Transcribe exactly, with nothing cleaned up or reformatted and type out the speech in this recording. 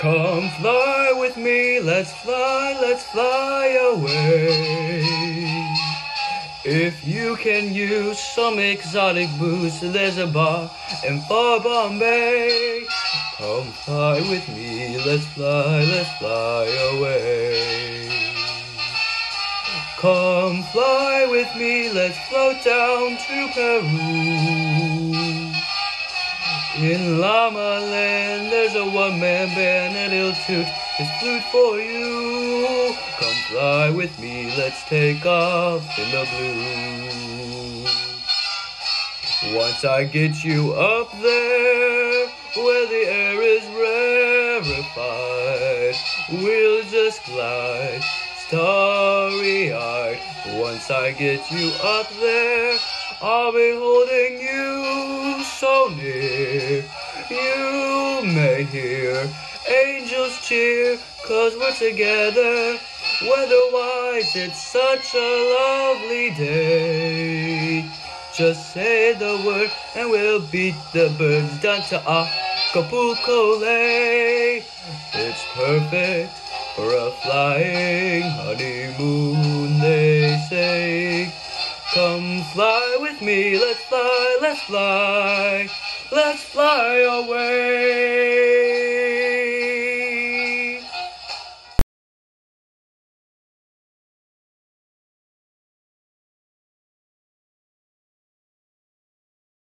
Come fly with me, let's fly, let's fly away. If you can use some exotic booze, there's a bar in far Bombay. Come fly with me, let's fly, let's fly away. Come fly with me, let's float down to Peru. In Llama Land, there's a one-man band and he'll toot his flute for you. Come fly with me, let's take off in the blue. Once I get you up there, where the air is rarefied, we'll just glide starry-eyed. Once I get you up there, I'll be holding you so near. You may hear angels cheer, 'cause we're together. Weather-wise, it's such a lovely day. Just say the word and we'll beat the birds down to Acapulco Lake. It's perfect for a flying honeymoon, they say. Come fly with me, let's fly, let's fly, let's fly away.